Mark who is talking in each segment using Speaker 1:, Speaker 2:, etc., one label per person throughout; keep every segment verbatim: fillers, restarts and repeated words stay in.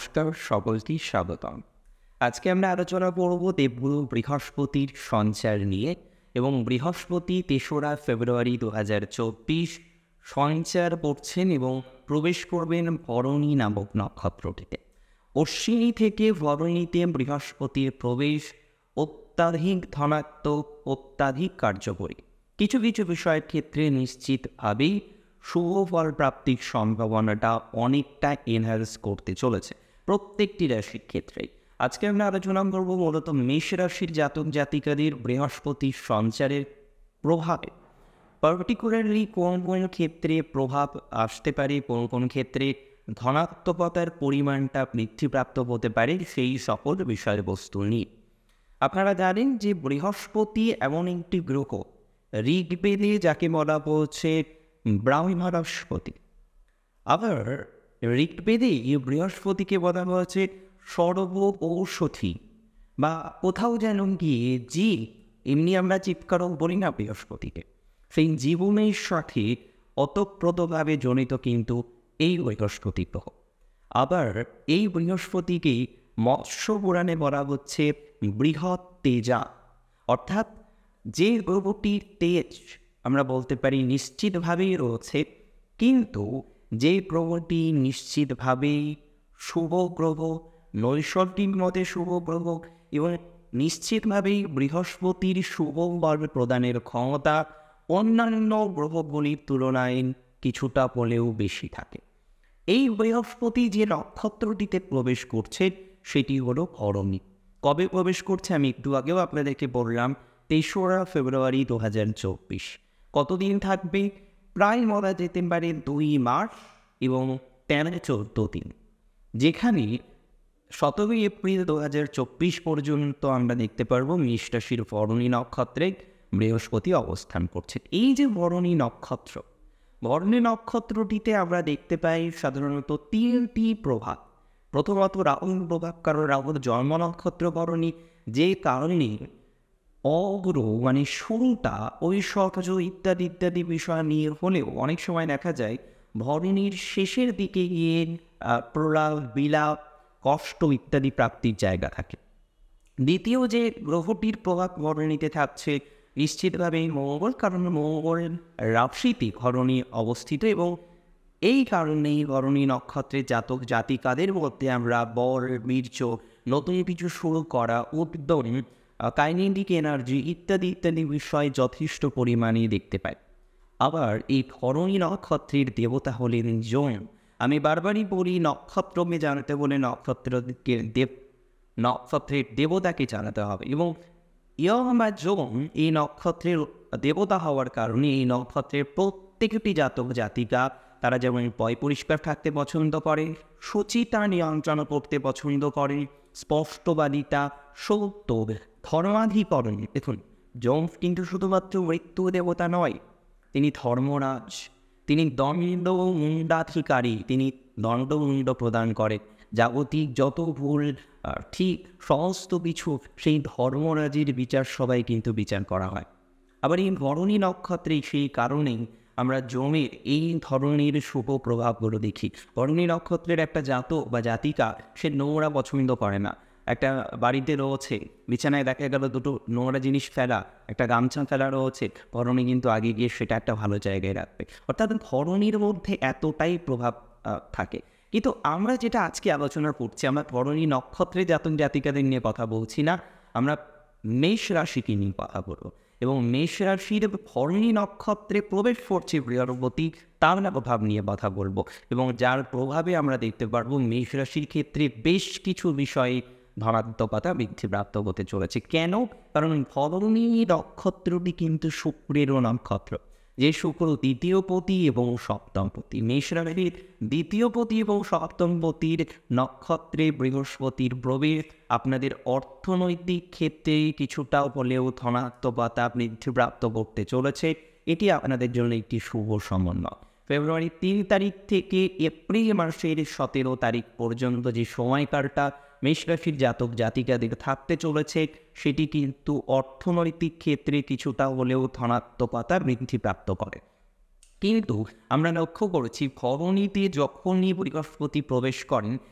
Speaker 1: নমস্কার, সকলকেই স্বাগতম। আজকে আমরা আলোচনা করব দেবগুরু বৃহস্পতির সঞ্চার নিয়ে এবং বৃহস্পতি তেসরা ফেব্রুয়ারি দু হাজার চব্বিশ সঞ্চার করছেন এবং প্রবেশ করবেন ভরণী নামক নক্ষত্রটিতে। অশ্বিনী থেকে ভরণীতে বৃহস্পতির প্রবেশ অত্যাধিক ধনাত্মক, অত্যাধিক কার্যকরী। কিছু কিছু বিষয়ের ক্ষেত্রে নিশ্চিতভাবেই শুভ ফল প্রাপ্তির সম্ভাবনাটা অনেকটা এনহ্যান্স করতে চলেছে প্রত্যেকটি রাশির ক্ষেত্রেই। আজকে আমরা আলোচনা করব মূলত মেষ রাশির জাতক জাতিকাদের বৃহস্পতির সঞ্চারের প্রভাবে পার্টিকুলারলি কোন কোন ক্ষেত্রে প্রভাব আসতে পারে, কোন কোন ক্ষেত্রে ধনাত্মকতার পরিমাণটা বৃদ্ধিপ্রাপ্ত হতে পারে, সেই সকল বিষয়বস্তু নিয়ে। আপনারা জানেন যে বৃহস্পতি এমন একটি গ্রহ, ঋগ্বেদে যাকে বলা হচ্ছে ব্রাহ্মণস্পতি। আবার ঋগ্বেদে এই বৃহস্পতিকে বলা হয়েছে সর্ব ঔষধি, বা কোথাও যেন গিয়ে জি এমনি আমরা চিৎকারক বলি না বৃহস্পতিকে, সেই জীবনের সাথে অতপ্রতভাবে জড়িত কিন্তু এই বৃহস্পতি গ্রহ। আবার এই বৃহস্পতিকে মৎস্য পুরাণে বলা হচ্ছে বৃহৎ তেজা, অর্থাৎ যে গ্রহটির তেজ আমরা বলতে পারি নিশ্চিতভাবেই রয়েছে, কিন্তু যে গ্রহটি নিশ্চিতভাবেই শুভ গ্রহ, নৈসর্গিক মতে শুভ গ্রহ এবং নিশ্চিতভাবেই বৃহস্পতির শুভ বল প্রদানের ক্ষমতা অন্যান্য গ্রহগুলির তুলনায় কিছুটা হলেও বেশি থাকে। এই বৃহস্পতি যে নক্ষত্রটিতে প্রবেশ করছে সেটি হলো ভরণী। কবে প্রবেশ করছে আমি একটু আগেও আপনাদেরকে বললাম, তেসরা ফেব্রুয়ারি দু হাজার চব্বিশ। কতদিন থাকবে? প্রায় বলা যেতে পারে দুই মাস এবং তেরো চোদ্দ দিন, যেখানে সতেরোই এপ্রিল দু হাজার চব্বিশ পর্যন্ত আমরা দেখতে পারবো মেষ রাশির ভরণী নক্ষত্রে বৃহস্পতি অবস্থান করছে। এই যে ভরণী নক্ষত্র, ভরণী নক্ষত্রটিতে আমরা দেখতে পাই সাধারণত তিনটি প্রভাব। প্রথমত রাহুর প্রভাব, কারণ রাহুর জন্ম নক্ষত্র ভরণী, যে কারণে অগ্রহ মানে শুরুটা ঐশ্বর্য ইত্যাদি ইত্যাদি বিষয় নিয়ে হলেও অনেক সময় দেখা যায় ভরণীর শেষের দিকে গিয়ে প্রলাপ, বিলাপ, কষ্ট ইত্যাদি প্রাপ্তির জায়গা থাকে। দ্বিতীয় যে গ্রহটির প্রভাব ভরণীতে থাকছে নিশ্চিতভাবে মঙ্গল, কারণ মঙ্গলের রাশিতে ভরণী অবস্থিত এবং এই কারণেই ভরণী নক্ষত্রের জাতক জাতিকাদের মধ্যে আমরা বল, বীর্য, নতুন কিছু শুরু করা, উদ্যম, কাইনেটিক এনার্জি ইত্যাদি ইত্যাদি বিষয় যথেষ্ট পরিমাণে দেখতে পাই। আবার এই ভরণী নক্ষত্রের দেবতা হলেন যম। আমি বারবারই বলি, নক্ষত্রকে জানাতে বলে নক্ষত্রকে দেব নক্ষত্রের দেবতাকে জানাতে হবে এবং ইয়ম বা যম এই নক্ষত্রের দেবতা হওয়ার কারণে এই নক্ষত্রের প্রত্যেকটি জাতক জাতিকা তারা যেমন পয় পরিষ্কার থাকতে পছন্দ করে, সুচিতা নিয়ন্ত্রণ করতে পছন্দ করে, স্পষ্টবাদিতা, সত্য, ধর্মাধিকরণ। দেখুন, যম কিন্তু শুধুমাত্র মৃত্যু দেবতা নয়, তিনি ধর্মরাজ, তিনি দণ্ড মুণ্ডাধিকারী, তিনি দণ্ডমুণ্ড প্রদান করেন। জাগতিক যত ভুল ঠিক সমস্ত কিছু সেই ধর্মরাজের বিচার সবাই কিন্তু বিচার করা হয়। আবার এই ভরণী নক্ষত্রে সেই কারণেই আমরা যমের এই ধরনের শুভ প্রভাবগুলো দেখি। ভরণী নক্ষত্রের একটা জাতক বা জাতিকা সে নোংরা পছন্দ করে না। একটা বাড়িতে রয়েছে, বিছানায় দেখা গেল দুটো নোংরা জিনিস ফেলা, একটা গামছা ফেলা রয়েছে, ভরণী কিন্তু আগে গিয়ে সেটা একটা ভালো জায়গায় রাখবে। অর্থাৎ ভরণীর মধ্যে এতটাই প্রভাব থাকে। কিন্তু আমরা যেটা আজকে আলোচনা করছি, আমরা ভরণী নক্ষত্রে জাতক জাতিকাদের নিয়ে কথা বলছি না, আমরা মেষ রাশিকে নিয়ে কথা বলবো এবং মেষ রাশির ভরণী নক্ষত্রে প্রবেশ করছে বৃহস্পতি, তার প্রভাব নিয়ে কথা বলবো এবং যার প্রভাবে আমরা দেখতে পারবো মেষ রাশির ক্ষেত্রে বেশ কিছু বিষয়ে ধনাত্মকতা বৃদ্ধিপ্রাপ্ত হতে চলেছে। কেন? কারণ ভরণী নক্ষত্রটি কিন্তু শুক্রেরও নক্ষত্র, যে শুক্র দ্বিতীয় পতি এবং সপ্তম পতি। মেষ রাশির দ্বিতীয় পতি এবং সপ্তম পতির নক্ষত্রে বৃহস্পতির প্রবেশ আপনাদের অর্থনৈতিক ক্ষেত্রে কিছুটা হলেও ধনাত্মকতা বৃদ্ধিপ্রাপ্ত করতে চলেছে। এটি আপনাদের জন্য একটি শুভ সমন্বয়। ফেব্রুয়ারি তিন তারিখ থেকে এপ্রিল মাসের সতেরো তারিখ পর্যন্ত যে সময়কালটা মেষ রাশির জাতক জাতিকাদের থাকতে চলেছে, সেটি কিন্তু অর্থনৈতিক ক্ষেত্রে কিছুটা হলেও ধনাত্মকতা বৃদ্ধিপ্রাপ্ত করে। কিন্তু আমরা লক্ষ্য করেছি ভরণীতে যখনই বৃহস্পতি প্রবেশ করেন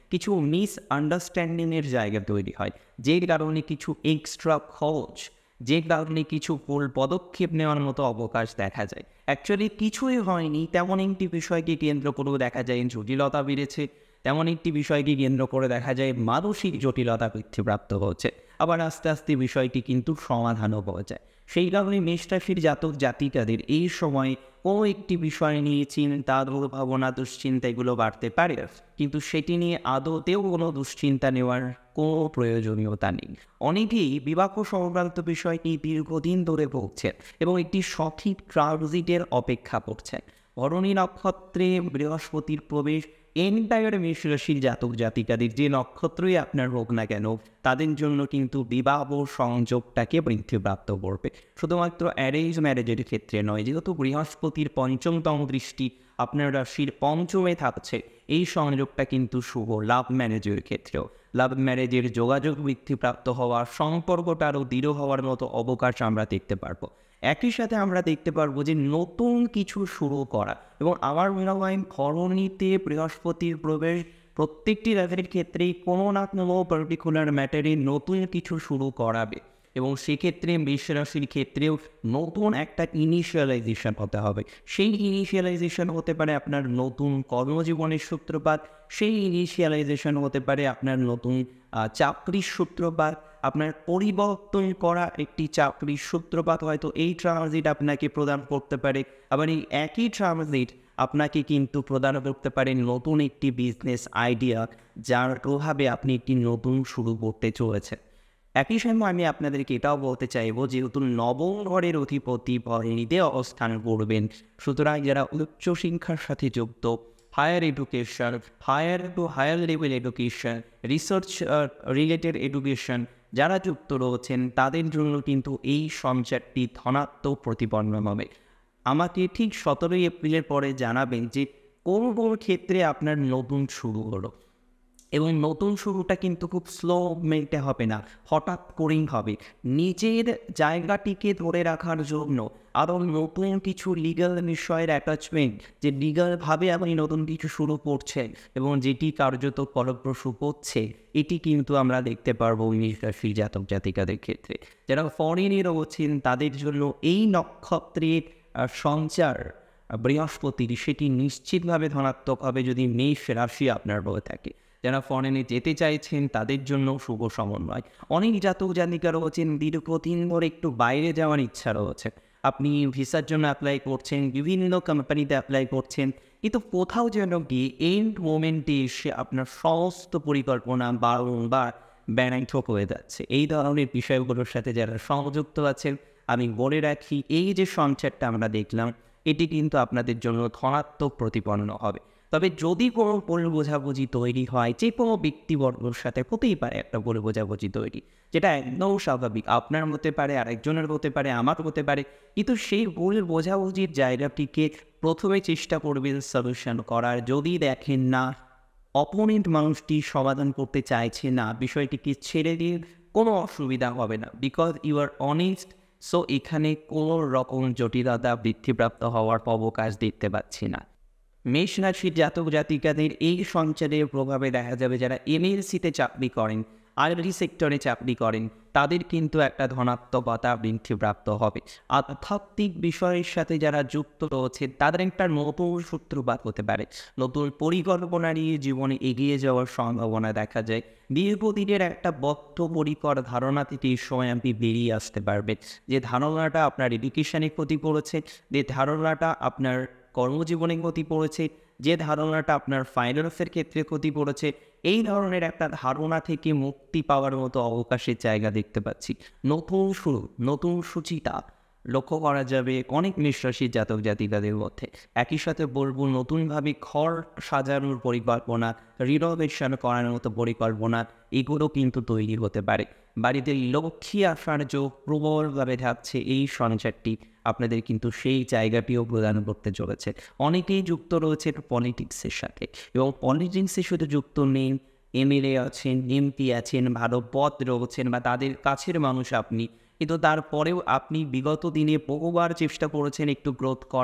Speaker 1: কিছু মিসআন্ডারস্ট্যান্ডিংয়ের জায়গা তৈরি হয়, যে কারণে কিছু এক্সট্রা খরচ, যে কারণে কিছু ভুল পদক্ষেপ নেওয়ার মতো অবকাশ দেখা যায়। অ্যাকচুয়ালি কিছুই হয়নি, তেমন একটি বিষয়কে কেন্দ্র করেও দেখা যায় জটিলতা বেড়েছে, তেমন একটি বিষয়কে কেন্দ্র করে দেখা যায় মানসিক জটিলতা বৃদ্ধিপ্রাপ্ত হচ্ছে, আবার আস্তে আস্তে বিষয়টি কিন্তু সমাধানও পাওয়া যায়। সেই কারণে মেষ রাশির জাতক জাতিকাদের এই সময় কোনো একটি বিষয় নিয়ে চিন্তা, দুর্ভাবনা, দুশ্চিন্তা এগুলো বাড়তে পারে, কিন্তু সেটি নিয়ে আদতেও কোনো দুশ্চিন্তা নেওয়ার কোনো প্রয়োজনীয়তা নেই। অনেকেই বিবাহ সংক্রান্ত বিষয় নিয়ে দীর্ঘদিন ধরে ভুগছেন এবং একটি সঠিক ট্রানজিটের অপেক্ষা করছেন। ভরণী নক্ষত্রে বৃহস্পতির প্রবেশ এন্টায়ার মেষ রাশির জাতক জাতিকাদের যে নক্ষত্রই আপনার হোক না কেন, তাদের জন্য কিন্তু বিবাহ সংযোগটাকে বৃদ্ধিপ্রাপ্ত করবে। শুধুমাত্র অ্যারেঞ্জ ম্যারেজের ক্ষেত্রে নয়, যেহেতু বৃহস্পতির পঞ্চমতম দৃষ্টি আপনার রাশির পঞ্চমে থাকছে, এই সংযোগটা কিন্তু শুভ লাভ ম্যারেজের ক্ষেত্রেও। লাভ ম্যারেজের যোগাযোগ বৃদ্ধিপ্রাপ্ত হওয়া, সম্পর্কটা আরও দৃঢ় হওয়ার মতো অবকাশ আমরা দেখতে পারবো। একই সাথে আমরা দেখতে পারবো যে নতুন কিছু শুরু করা, এবং আমার মনে হয় ভরণীতে বৃহস্পতির প্রবেশ প্রত্যেকটি রাশির ক্ষেত্রেই কোনো না কোনো পার্টিকুলার ম্যাটারে নতুন কিছু শুরু করাবে, এবং সেক্ষেত্রে মেষ রাশির ক্ষেত্রেও নতুন একটা ইনিশিয়ালাইজেশন হতে হবে। সেই ইনিশিয়ালাইজেশন হতে পারে আপনার নতুন কর্মজীবনের সূত্রপাত, সেই ইনিশিয়ালাইজেশন হতে পারে আপনার নতুন চাকরির সূত্রপাত, আপনার পরিবর্তন করা একটি চাকরির সূত্রপাত হয়তো এই ট্রানজিট আপনাকে প্রদান করতে পারে। আবার এই একই ট্রানজিট আপনাকে কিন্তু প্রদান করতে পারে নতুন একটি বিজনেস আইডিয়া, যার প্রভাবে আপনি একটি নতুন শুরু করতে চলেছেন। একই সময় আমি আপনাদেরকে এটাও বলতে চাইবো, যেহেতু নবম ঘরের অধিপতি ভরণীতে অবস্থান করবেন, সুতরাং যারা উচ্চশিক্ষার সাথে যুক্ত, higher education, higher to higher level education, research related education যারা যুক্ত রয়েছেন, তাদের জন্য কিন্তু এই সঞ্চারটি ধনাত্মক প্রতিপন্ন হবে। আমাকে ঠিক সতেরোই এপ্রিলের পরে জানাবেন যে কোন কোন ক্ষেত্রে আপনার নতুন শুরু হলো, এবং নতুন শুরুটা কিন্তু খুব স্লো মেন্টে হবে না, হঠাৎ করেই হবে। নিজের জায়গাটিকে ধরে রাখার জন্য আরও নতুন কিছু লিগাল বিষয়ের অ্যাটাচমেন্ট, যে লিগালভাবে আপনি নতুন কিছু শুরু করছেন এবং যেটি কার্যত ফলপ্রসূ করছে, এটি কিন্তু আমরা দেখতে পারবো মেষ রাশির জাতক জাতিকাদের ক্ষেত্রে। যারা ফরেনে রয়েছেন তাদের জন্য এই নক্ষত্রের সঞ্চার বৃহস্পতির, সেটি নিশ্চিতভাবে ধনাত্মক হবে যদি মেষ রাশি আপনার হয়ে থাকে। যারা ফরেনে যেতে চাইছেন তাদের জন্য শুভ সমন্বয়। অনেক জাতক জাতিকা রয়েছেন দীর্ঘদিন ধরে একটু বাইরে যাওয়ার ইচ্ছা রয়েছে, আপনি ভিসার জন্য অ্যাপ্লাই করছেন, বিভিন্ন কোম্পানিতে অ্যাপ্লাই করছেন, কিন্তু কোথাও যেন গিয়ে এন্ড মোমেন্টে এসে আপনার সমস্ত পরিকল্পনা বারংবার ব্যর্থ হয়ে যাচ্ছে। এই ধরনের বিষয়গুলোর সাথে যারা সংযুক্ত আছেন, আমি বলে রাখি এই যে সঞ্চারটা আমরা দেখলাম, এটি কিন্তু আপনাদের জন্য ধনাত্মক প্রতিপন্ন হবে। তবে যদি কোনো ভুল বোঝাবুঝি তৈরি হয়, যে কোনো ব্যক্তিবর্গের সাথে হতেই পারে একটা ভুল বোঝাবুঝি তৈরি, যেটা একদম স্বাভাবিক, আপনার হতে পারে, আরেকজনের হতে পারে, আমার হতে পারে, কিন্তু সেই ভুল বোঝাবুঝির জায়গাটিকে প্রথমে চেষ্টা করবেন সলিউশন করার। যদি দেখেন না অপোনেন্ট মানুষটি সমাধান করতে চাইছে না, বিষয়টিকে ছেড়ে দিয়ে কোনো অসুবিধা হবে না, because you are honest. So এখানে কোনো রকম জটিলতা বৃদ্ধিপ্রাপ্ত হওয়ার অবকাশ দেখতে পাচ্ছি না। মেষ রাশির জাতক জাতিকাদের এই সঞ্চারের প্রভাবে দেখা যাবে যারা এমএলসিতে চাকরি করেন, আইটি সেক্টরে চাকরি করেন, তাদের কিন্তু একটা ধনাত্মকতা বৃদ্ধিপ্রাপ্ত হবে। আধ্যাত্মিক বিষয়ের সাথে যারা যুক্ত রয়েছে তাদের একটা নতুন সূত্রপাত হতে পারে, নতুন পরিকল্পনা নিয়ে জীবনে এগিয়ে যাওয়ার সম্ভাবনা দেখা যায়। দীর্ঘদিনের একটা বদ্ধপরিকর ধারণা থেকে এই সময় আপনি বেরিয়ে আসতে পারবেন, যে ধারণাটা আপনার এডুকেশনে ক্ষতি করেছে, যে ধারণাটা আপনার কর্মজীবনে ক্ষতি পড়েছে, যে ধারণাটা আপনার ফাইন্যান্সের ক্ষেত্রে ক্ষতি পড়েছে, এই ধরনের একটা ধারণা থেকে মুক্তি পাওয়ার মতো অবকাশের জায়গা দেখতে পাচ্ছি। নতুন শুরু, নতুন সূচিতা লক্ষ্য করা যাবে অনেক মেষ রাশির জাতক জাতিকাদের মধ্যে। একই সাথে বলবো নতুনভাবে ঘর সাজানোর পরিকল্পনা, রিনোভেশন করার মতো পরিকল্পনা, এগুলো কিন্তু তৈরি হতে পারে। বাড়িতে লক্ষ্মী আসার যে প্রবলভাবে থাকছে এই সঞ্চারটি আপনাদের কিন্তু সেই জায়গাটিও প্রদান করতে চলেছে। অনেকেই যুক্ত রয়েছে পলিটিক্সের সাথে, এবং পলিটিক্সের সাথে যুক্ত নেই, এমএলএ আছেন, এমপি আছেন, ভালো পদ রয়েছেন বা তাদের কাছের মানুষ আপনি, কিন্তু তারপরেও আপনি বিগত দিনে বহুবার চেষ্টা করেছেন একটু গ্রোথ করার,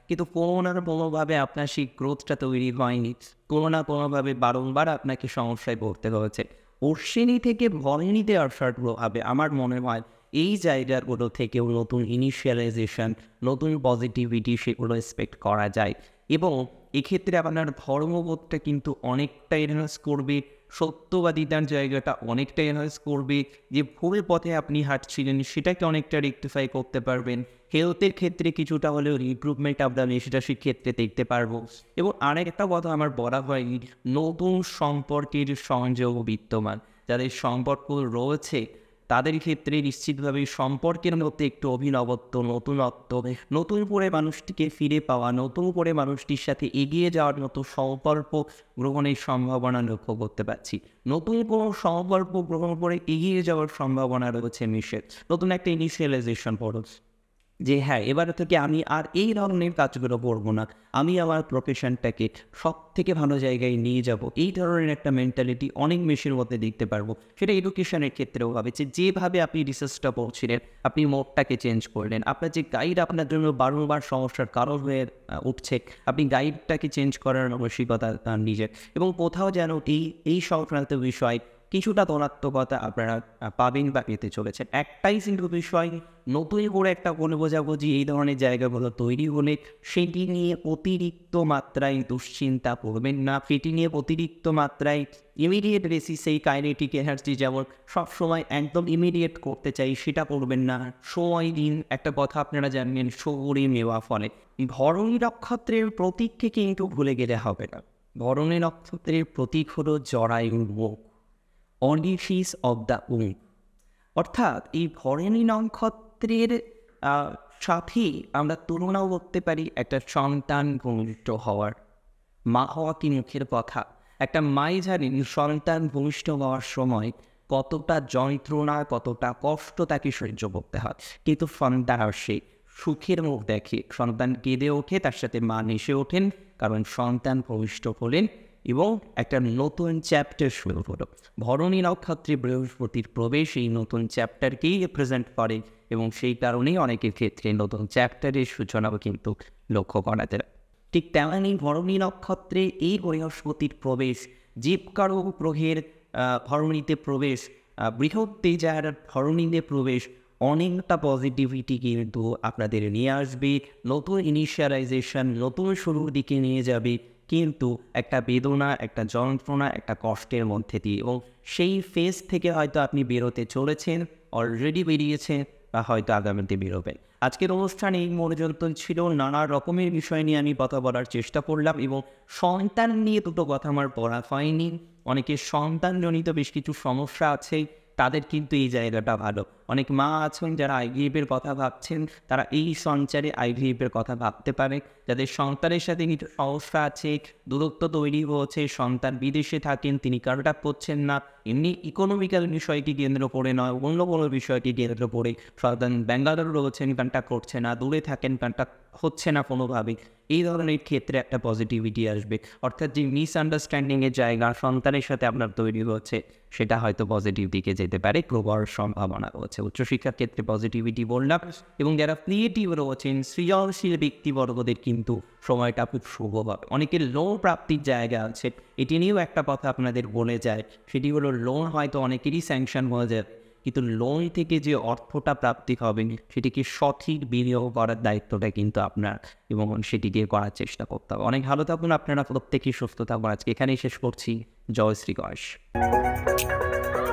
Speaker 1: কিন্তু কোনো না কোনোভাবে আপনার সেই গ্রোথটা তৈরি হয়নি, কোনো না কোনোভাবে বারংবার আপনাকে সমস্যায় পড়তে হয়েছে। অশ্বিনী থেকে ভরণীতে আসার প্রভাবে আমার মনে হয় এই জায়গাগুলো থেকেও নতুন ইনিশিয়ালাইজেশন, নতুন পজিটিভিটি সেগুলো এক্সপেক্ট করা যায় এবং এক্ষেত্রে আপনার ধর্মবোধটা কিন্তু অনেকটা এনহান্স করবে, সত্যবাদিতার জায়গাটা অনেকটা এনহান্স করবে, যে ভুল পথে আপনি হাঁটছিলেন সেটাকে অনেকটা রেকটিফাই করতে পারবেন, হেলথের ক্ষেত্রে কিছুটা হলেও ইমপ্রুভমেন্ট আপনার সেটা সেক্ষেত্রে দেখতে পারবো। এবং আরেকটা কথা আমার বলা হয়নি, নতুন সম্পর্কের সংযোগ বিদ্যমান, যাদের সম্পর্ক রয়েছে তাদের ক্ষেত্রে নিশ্চিতভাবে সম্পর্কের মধ্যে একটু অভিনবত্ব, নতুনত্ব, নতুন করে মানুষটিকে ফিরে পাওয়া, নতুন করে মানুষটির সাথে এগিয়ে যাওয়ার মতো সংকল্প গ্রহণের সম্ভাবনা লক্ষ্য করতে পারছি। নতুন কোনো সংকল্প গ্রহণ করে এগিয়ে যাওয়ার সম্ভাবনা রয়েছে মিশের, নতুন একটা ইনিশিয়ালাইজেশন পড়ো যে হ্যাঁ এবার থেকে আমি আর এই ধরনের কাজগুলো করবো না, আমি আমার প্রফেশনটাকে সব থেকে ভালো জায়গায় নিয়ে যাব, এই ধরনের একটা মেন্টালিটি অনেক মেশিনের মধ্যে দেখতে পারবো। সেটা এডুকেশনের ক্ষেত্রেও হবে যে যেভাবে আপনি রিসার্চটা পড়ছিলেন, আপনি মোডটাকে চেঞ্জ করলেন, আপনার যে গাইড আপনার জন্য বারংবার সমস্যার কারণ হয়ে উঠছে, আপনি গাইডটাকে চেঞ্জ করার মানসিকতা নিজের, এবং কোথাও যেন এই এই সংক্রান্ত বিষয় কিছুটা ধনাত্মকতা আপনারা পাবেন বা পেতে চলেছেন। একটাই কিন্তু বিষয়, নতুন করে একটা কোনো বোঝাবুঝি এই ধরনের জায়গাগুলো তৈরি হলে সেটি নিয়ে অতিরিক্ত মাত্রায় দুশ্চিন্তা করবেন না, সেটি নিয়ে অতিরিক্ত মাত্রায় ইমিডিয়েট বেসিস এই কাইনেটিক এনার্জি যেমন সবসময় একদম ইমিডিয়েট করতে চাই সেটা করবেন না, সময় দিন। একটা কথা আপনারা জানবেন, শহুরে মেওয়া ফলে। ভরণী নক্ষত্রের প্রতীককে কিন্তু ভুলে গেলে হবে না। ভরণী নক্ষত্রের প্রতীক হলো জরায়ুর মুখ, অডিফিস অব দ্য উম, অর্থাৎ এই ভরণী নক্ষত্রের সাথে আমরা তুলনাও করতে পারি একটা সন্তান ভূমিষ্ঠ হওয়ার। মা হওয়া কি মুখের কথা, একটা মাই জানেন সন্তান ভূমিষ্ঠ হওয়ার সময় কতটা যন্ত্রণা, কতটা কষ্ট তাকে সহ্য করতে হয়, কিন্তু সন্তান আসে সুখের মুখ দেখে, সন্তান কেঁদে ওঠে, তার সাথে মা নেশে ওঠেন, কারণ সন্তান ভূমিষ্ঠ হলেন এবং একটা নতুন চ্যাপ্টার শুরু হলো। ভরণী নক্ষত্রে বৃহস্পতির প্রবেশ এই নতুন চ্যাপ্টারকেই রিপ্রেজেন্ট করে এবং সেই কারণেই অনেকের ক্ষেত্রে নতুন চ্যাপ্টারের সূচনাও কিন্তু লক্ষ্য করা যায়। ঠিক তেমনই ভরণী নক্ষত্রে এই বৃহস্পতির প্রবেশ, জীবকারক গ্রহের ভরণীতে প্রবেশ, বৃহৎ তেজার ভরণীতে প্রবেশ অনেকটা পজিটিভিটি কিন্তু আপনাদের নিয়ে আসবে, নতুন ইনিশিয়ালাইজেশন, নতুন শুরুর দিকে নিয়ে যাবে, কিন্তু একটা বেদনা, একটা যন্ত্রণা, একটা কষ্টের মধ্যে দিয়ে। এবং সেই ফেজ থেকে হয়তো আপনি বেরোতে চলেছেন, অলরেডি বেরিয়েছেন বা হয়তো আগামীতে বেরোবেন। আজকের অনুষ্ঠানে এই মনোযন্ত্রণ ছিল, নানা রকমের বিষয় নিয়ে আমি কথা বলার চেষ্টা করলাম এবং সন্তান নিয়ে দুটো কথা আমার বলা হয়নি। অনেকের সন্তানজনিত বেশ কিছু সমস্যা আছে, তাদের কিন্তু এই জায়গাটা ভালো। অনেক মা আছেন যারা আইভিএফের কথা ভাবছেন, তারা এই সঞ্চারে আইভিএফের কথা ভাবতে পারে। যাদের সন্তানের সাথে কিছু সমস্যা আছে, দূরত্ব তৈরি হয়েছে, সন্তান বিদেশে থাকেন, তিনি কন্ট্যাক্ট করছেন না, এমনি ইকোনমিক্যাল বিষয়টি কেন্দ্র করে নয়, অন্য কোনো বিষয়টি কেন্দ্র করে সন্তান ব্যাঙ্গালোর রয়েছেন, কন্ট্যাক্ট করছে না, দূরে থাকেন, কন্ট্যাক্ট হচ্ছে না কোনোভাবে, এই ধরনের ক্ষেত্রে একটা পজিটিভিটি আসবে। অর্থাৎ যে মিসআন্ডারস্ট্যান্ডিংয়ের জায়গা সন্তানের সাথে আপনার তৈরি হচ্ছে, সেটা হয়তো পজিটিভ দিকে যেতে পারে, প্রবল সম্ভাবনা রয়েছে। উচ্চশিক্ষার ক্ষেত্রে পজিটিভিটি বললাম, এবং যারা ক্রিয়েটিভ রয়েছেন, সৃজনশীল ব্যক্তিবর্গদের কিন্তু সময়টা খুব শুভ হবে। অনেকের লোন প্রাপ্তির জায়গা আছে, এটি নিয়েও একটা কথা আপনাদের বলে যায়, সেটি হলো লোন হয়তো অনেকেরই স্যাংশন হয়ে যায়, কিন্তু লোন থেকে যে অর্থটা প্রাপ্তি হবে সেটিকে সঠিক বিনিয়োগ করার দায়িত্বটা কিন্তু আপনার, এবং সেটিকে করার চেষ্টা করতে হবে। অনেক ভালো থাকুন আপনারা, প্রত্যেকেই সুস্থ থাকুন। আজকে এখানেই শেষ করছি। জয় শ্রী গণেশ।